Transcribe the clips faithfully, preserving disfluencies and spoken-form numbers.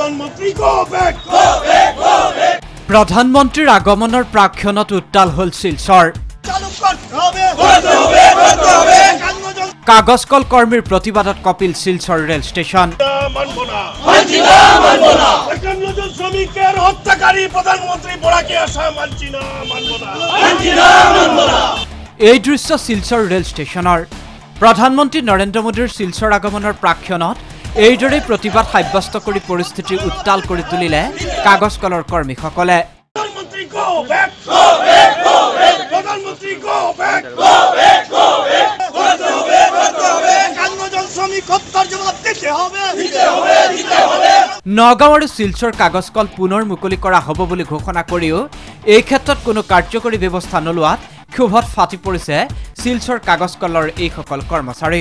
प्रधानमंत्री आगमनर प्राक्षणत उत्ताल हल शिलचर कागज कल कर्मीर प्रतिबादत कपिल शिलचर रेल स्टेशन এই দৃশ্য শিলচৰ ৰেল ষ্টেচনৰ প্ৰধানমন্ত্ৰী নৰেন্দ্ৰ মোদীৰ শিলচৰ আগমনৰ প্ৰাক্ষণত এইদৰে প্ৰতিবাদ সাব্যস্ত কৰি পৰিস্থিতি উত্তাল কৰি তুলিলে কাগজ কলৰ কৰ্মীসকলে নগাঁও আৰু শিলচৰ কাগজ কল পুনৰ মুকলি কৰা হ'ব বুলি ঘোষণা কৰিও এই ক্ষেত্ৰত কোনো কাৰ্যকৰী ব্যৱস্থা নলোৱাত ক্ষোভত ফাটি পৰিছে শিলচৰ কাগজ কলৰ এই সকল কৰ্মচাৰী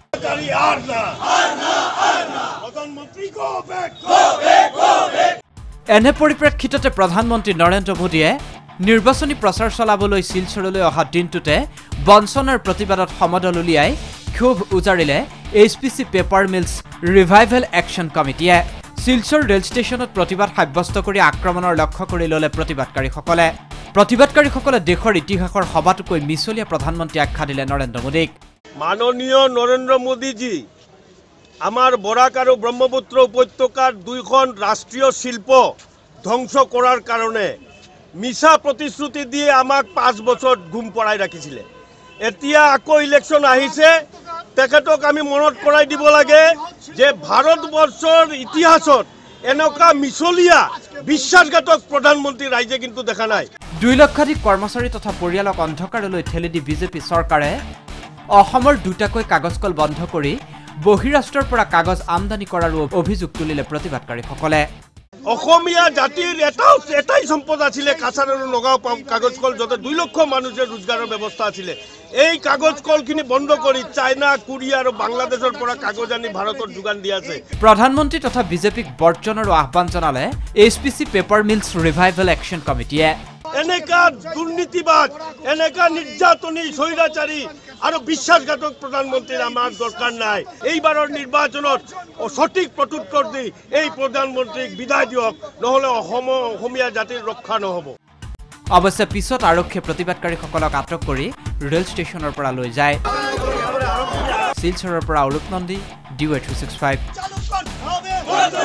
এনে পৰিপ্ৰেক্ষিততে প্ৰধানমন্ত্ৰী নৰেন্দ্ৰ মোদীয়ে নিৰ্বাচনী প্ৰচাৰ চলাবলৈ শিলচৰলৈ অহা দিনটোতে বঞ্চনাৰ প্ৰতিবাদত সমদল উলিয়াই ক্ষোভ উজাৰিলে H P C paper mills revival action কমিটিয়ে শিলচৰ ৰেল ষ্টেচনত প্ৰতিবাদ সাব্যস্ত কৰি আক্ৰমণৰ লক্ষ্য কৰি ল'লে প্ৰতিবাদকাৰীসকলে প্ৰতিবাদকাৰীসকলে দেশৰ ইতিহাসৰ সবাতোকৈ মিছলীয়া প্ৰধানমন্ত্ৰী আখ্যা দিলে নৰেন্দ্ৰ মোদীক মাননীয় নৰেন্দ্ৰ মোদীজী আমাৰ বৰাক আৰু ব্ৰহ্মপুত্ৰ উপত্যকাৰ দুইখন ৰাষ্ট্ৰীয় শিল্প ধ্বংস কৰাৰ কাৰণে মিছা প্ৰতিশ্ৰুতি দিয়ে আমাক পাঁচ বছৰ ঘুম পৰাই ৰাখিছিলে এতিয়া আকৌ ইলেকশ্যন আহিছে তেখেতক আমি মনত কৰাই দিব লাগে যে ভাৰতবৰ্ষৰ ইতিহাসত এনেকুৱা মিছলীয়া বিশ্বাসঘাতক প্ৰধানমন্ত্ৰী ৰাইজে কিন্তু দেখা নাই দুই লক্ষাধিক কৰ্মচাৰী তথা পৰিয়ালক অন্ধকাৰলৈ ঠেলি দি বিজেপি চৰকাৰে অসমৰ দুটাকৈ কাগজ কল বন্ধ কৰি বহিৰাষ্ট্ৰৰ পৰা কাগজ আমদানি কৰাৰ অভিযোগ তুলিলে প্ৰতিবাদকাৰীসকলে অসমীয়া জাতিৰ এটাও এটাই সম্পদ আছিল কাছাৰ আৰু নগাঁও কাগজ কল যতে দুই লক্ষ মানুহৰ ৰোজগাৰৰ ব্যৱস্থা আছিল এই কাগজ কলখিনি বন্ধ কৰি চাইনা কোৰিয়া আৰু বাংলাদেশৰ পৰা কাগজ আনি ভাৰতৰ যোগান দি আছে প্ৰধানমন্ত্ৰী তথা বিজেপিক বৰ্জনৰ আহ্বান জনালে H P C paper mills revival action কমিটিয়ে এনেকা দুৰ্নীতিবাদ এনেকা নিৰ্যাতনী স্বৈৰাচাৰী আৰু বিশ্বাসঘাতক প্ৰধানমন্ত্ৰীৰ আমাৰ দৰকাৰ নাই এইবাৰৰ নিৰ্বাচনত সঠিক প্ৰত্যুত্তৰ দি এই প্ৰধানমন্ত্ৰীক বিদায় দিয়ক নহলে অসম অসমীয়া জাতিৰ ৰক্ষা নহব অৱশ্যে পিছত আৰক্ষীয়ে প্ৰতিবাদকাৰীসকলক আটক কৰি ৰেল ষ্টেচনৰ পৰা লৈ যায় শিলচৰৰ পৰা Arup Nandi D Y three six five